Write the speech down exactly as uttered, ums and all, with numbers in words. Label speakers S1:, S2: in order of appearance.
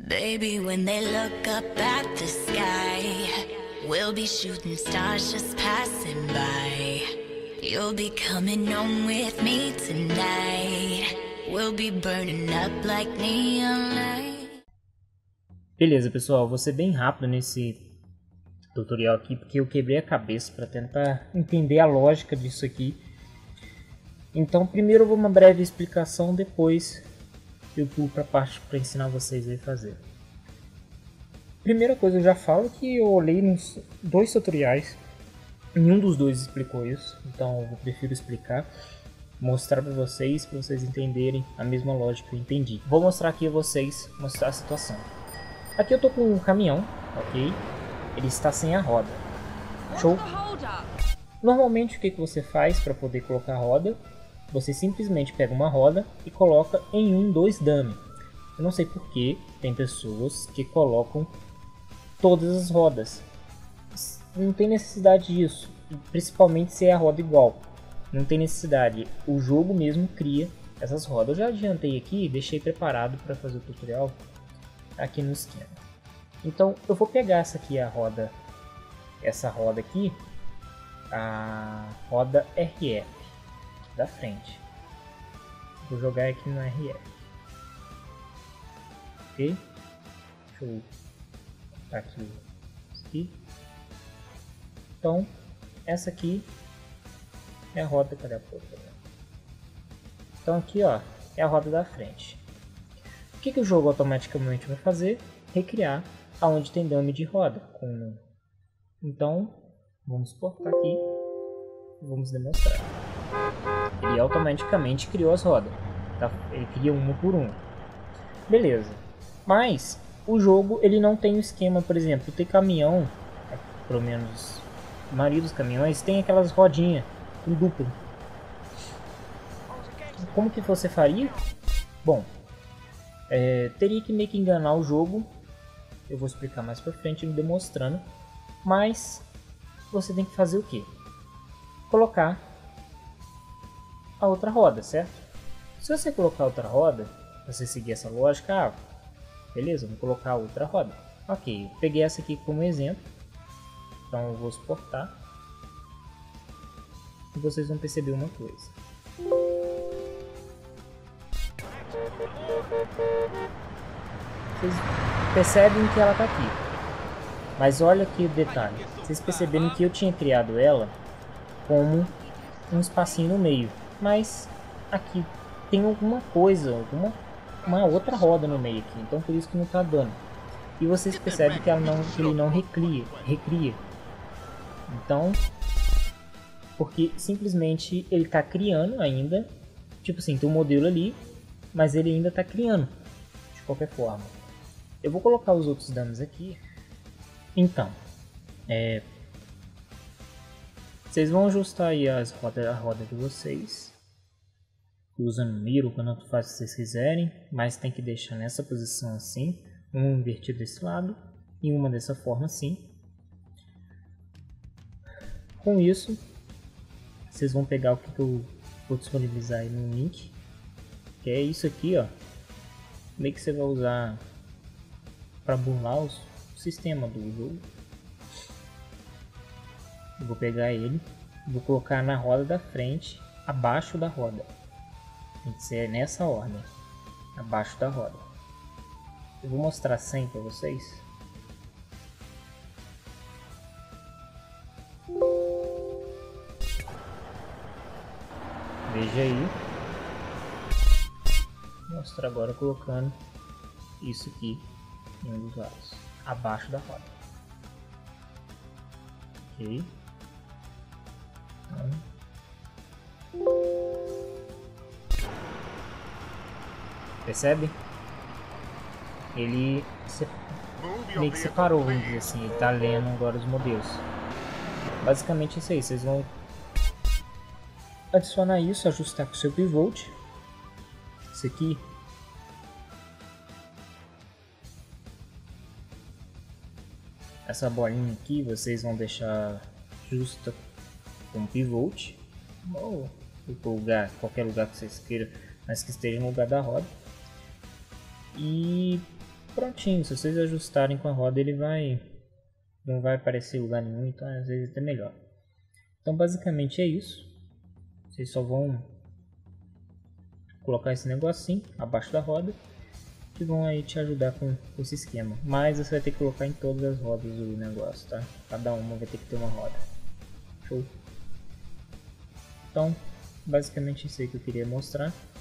S1: Baby, when they look up at the sky, we'll be shooting stars just passing by. You'll be coming home with me tonight. We'll be burning up like neon light.
S2: Beleza, pessoal, vou ser bem rápido nesse tutorial aqui, porque eu quebrei a cabeça para tentar entender a lógica disso aqui. Então, primeiro eu vou uma breve explicação, depois eu pulo para a parte para ensinar vocês a fazer. Primeira coisa, eu já falo que eu olhei nos dois tutoriais, nenhum dos dois explicou isso, então eu prefiro explicar, mostrar para vocês, para vocês entenderem a mesma lógica que eu entendi. Vou mostrar aqui a vocês, mostrar a situação. Aqui eu tô com um caminhão, ok? Ele está sem a roda. Show? Normalmente o que, que você faz para poder colocar a roda? Você simplesmente pega uma roda e coloca em um dois dummy. Eu não sei porque tem pessoas que colocam todas as rodas. Não tem necessidade disso, principalmente se é a roda igual. Não tem necessidade, o jogo mesmo cria essas rodas. Eu já adiantei aqui, deixei preparado para fazer o tutorial aqui no esquema. Então eu vou pegar essa aqui, a roda, essa roda aqui, a roda R F da frente. Vou jogar aqui no R F. Ok? Deixa eu botar aqui, aqui. Então, essa aqui é a roda, cadê a porta? Então aqui, ó, é a roda da frente. O que, que o jogo automaticamente vai fazer? Recriar aonde tem dummy de roda. Com... Então, vamos exportar aqui e vamos demonstrar. Ele automaticamente criou as rodas, tá? Ele cria uma por uma. Beleza. Mas o jogo ele não tem um esquema, por exemplo, tem caminhão, pelo menos a maioria dos caminhões tem aquelas rodinhas em duplo. Como que você faria? Bom, é, teria que meio que enganar o jogo. Eu vou explicar mais pra frente, demonstrando. Mas você tem que fazer o que? Colocar a outra roda, certo? Se você colocar outra roda, você seguir essa lógica, ah, beleza, vou colocar outra roda. Ok, peguei essa aqui como exemplo, então eu vou exportar e vocês vão perceber uma coisa. Vocês percebem que ela está aqui, mas olha aqui o detalhe, vocês perceberam que eu tinha criado ela como um espacinho no meio, mas aqui tem alguma coisa, alguma uma outra roda no meio aqui, então por isso que não está dando. E vocês percebem que, ela não, que ele não recria, recria. Então, porque simplesmente ele está criando ainda, tipo assim, tem um modelo ali, mas ele ainda está criando, de qualquer forma. Eu vou colocar os outros danos aqui. Então, é, vocês vão ajustar aí as rodas, a roda de vocês, usando miro, quanto faz se vocês quiserem, mas tem que deixar nessa posição assim, um invertido desse lado e uma dessa forma assim. Com isso, vocês vão pegar o que eu vou disponibilizar aí no link, que é isso aqui, ó, meio que você vai usar para burlar o sistema do jogo. Eu vou pegar ele, vou colocar na roda da frente, abaixo da roda. Tem que ser nessa ordem, abaixo da roda. Eu vou mostrar sem para vocês. Veja aí. Vou mostrar agora colocando isso aqui em um dos lados, abaixo da roda. Ok. Então, percebe? Ele se, meio que separou, vamos dizer assim, ele está lendo agora os modelos. Basicamente isso aí, vocês vão adicionar isso, ajustar com o seu pivot. Isso aqui. Essa bolinha aqui vocês vão deixar justa com o pivot. Ou lugar, qualquer lugar que vocês queiram, mas que esteja no lugar da roda. E prontinho. Se vocês ajustarem com a roda, ele vai não vai aparecer em lugar nenhum, então às vezes até melhor. Então basicamente é isso. Vocês só vão colocar esse negocinho abaixo da roda que vão aí te ajudar com, com esse esquema. Mas você vai ter que colocar em todas as rodas o negócio, tá? Cada uma vai ter que ter uma roda. Show? Então basicamente isso aí que eu queria mostrar.